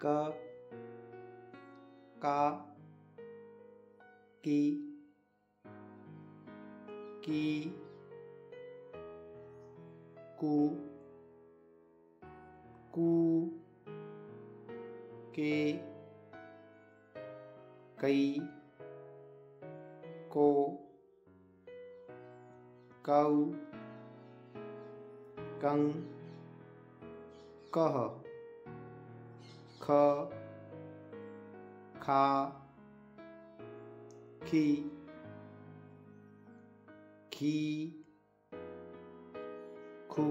क का की कू के कई को कऊ कं कह ख खा खी खी खू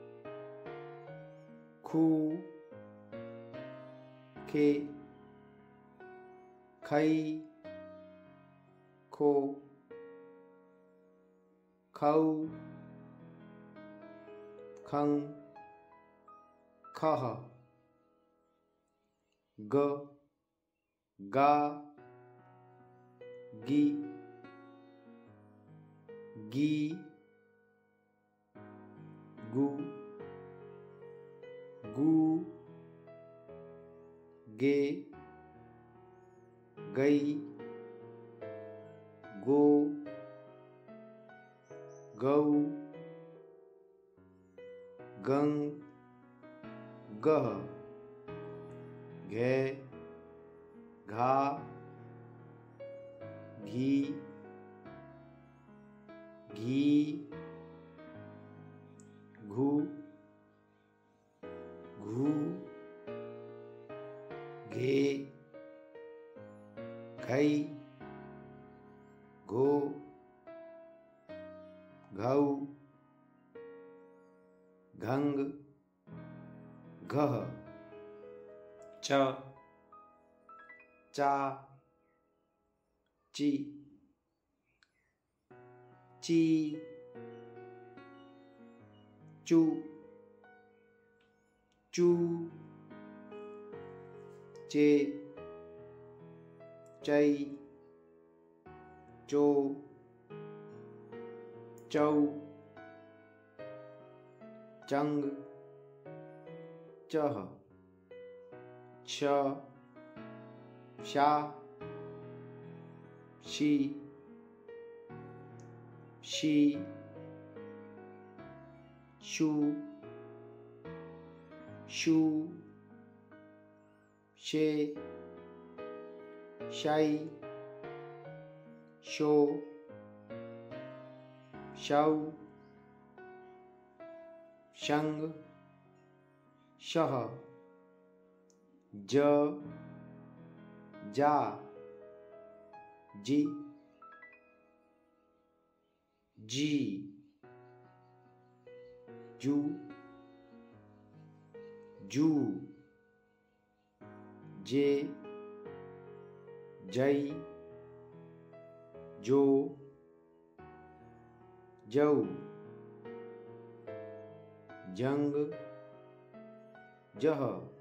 खू खे खई खो खऊ खं खह ग गा गी गी गु गू गे गई गो गऊ गंग गह घे घा घी घी घू घू घे घई घो घऊ घंग घह च चा ची ची चू चू चे चई चो चौ चंग चह छ शा शी शी शू शू शे शाई शो शौ शंग शह ज जा जी जी जू जू जे जई जो जऊ जंग जह